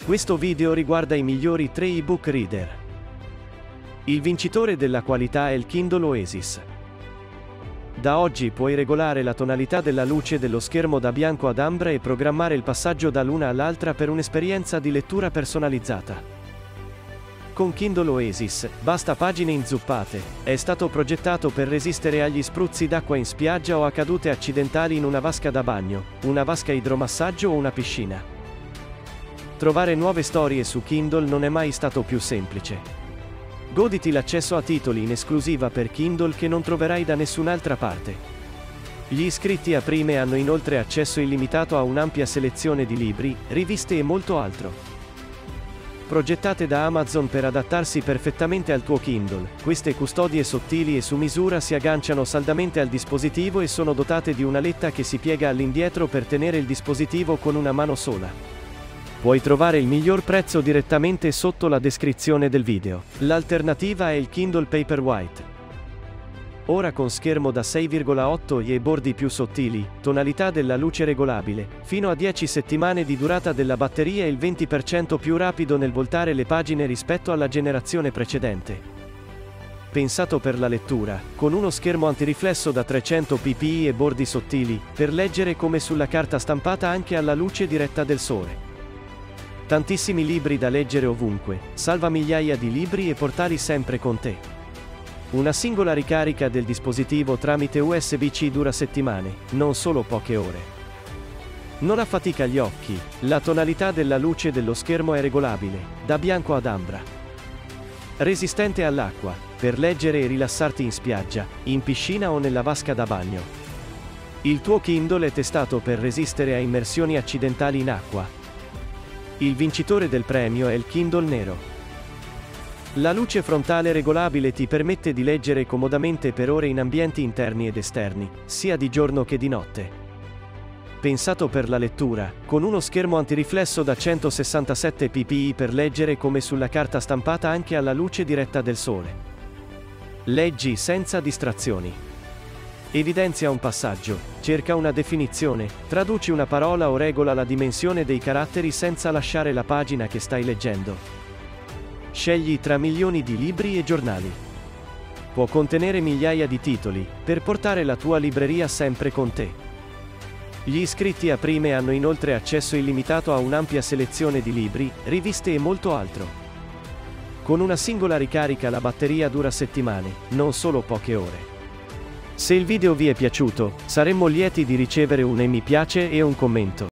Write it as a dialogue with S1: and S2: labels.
S1: Questo video riguarda i migliori 3 ebook reader. Il vincitore della qualità è il Kindle Oasis. Da oggi puoi regolare la tonalità della luce dello schermo da bianco ad ambra e programmare il passaggio dall'una all'altra per un'esperienza di lettura personalizzata. Con Kindle Oasis, basta pagine inzuppate. È stato progettato per resistere agli spruzzi d'acqua in spiaggia o a cadute accidentali in una vasca da bagno, una vasca idromassaggio o una piscina. Trovare nuove storie su Kindle non è mai stato più semplice. Goditi l'accesso a titoli in esclusiva per Kindle che non troverai da nessun'altra parte. Gli iscritti a Prime hanno inoltre accesso illimitato a un'ampia selezione di libri, riviste e molto altro. Progettate da Amazon per adattarsi perfettamente al tuo Kindle, queste custodie sottili e su misura si agganciano saldamente al dispositivo e sono dotate di una letta che si piega all'indietro per tenere il dispositivo con una mano sola. Puoi trovare il miglior prezzo direttamente sotto la descrizione del video. L'alternativa è il Kindle Paperwhite. Ora con schermo da 6,8 e bordi più sottili, tonalità della luce regolabile, fino a 10 settimane di durata della batteria e il 20% più rapido nel voltare le pagine rispetto alla generazione precedente. Pensato per la lettura, con uno schermo antiriflesso da 300 ppi e bordi sottili, per leggere come sulla carta stampata anche alla luce diretta del sole. Tantissimi libri da leggere ovunque, salva migliaia di libri e portarli sempre con te. Una singola ricarica del dispositivo tramite USB-C dura settimane, non solo poche ore. Non affatica gli occhi, la tonalità della luce dello schermo è regolabile, da bianco ad ambra. Resistente all'acqua, per leggere e rilassarti in spiaggia, in piscina o nella vasca da bagno. Il tuo Kindle è testato per resistere a immersioni accidentali in acqua. Il vincitore del premio è il Kindle nero. La luce frontale regolabile ti permette di leggere comodamente per ore in ambienti interni ed esterni, sia di giorno che di notte. Pensato per la lettura, con uno schermo antiriflesso da 167 ppi per leggere come sulla carta stampata anche alla luce diretta del sole. Leggi senza distrazioni. Evidenzia un passaggio, cerca una definizione, traduci una parola o regola la dimensione dei caratteri senza lasciare la pagina che stai leggendo. Scegli tra milioni di libri e giornali. Può contenere migliaia di titoli, per portare la tua libreria sempre con te. Gli iscritti a Prime hanno inoltre accesso illimitato a un'ampia selezione di libri, riviste e molto altro. Con una singola ricarica la batteria dura settimane, non solo poche ore. Se il video vi è piaciuto, saremmo lieti di ricevere un mi piace e un commento.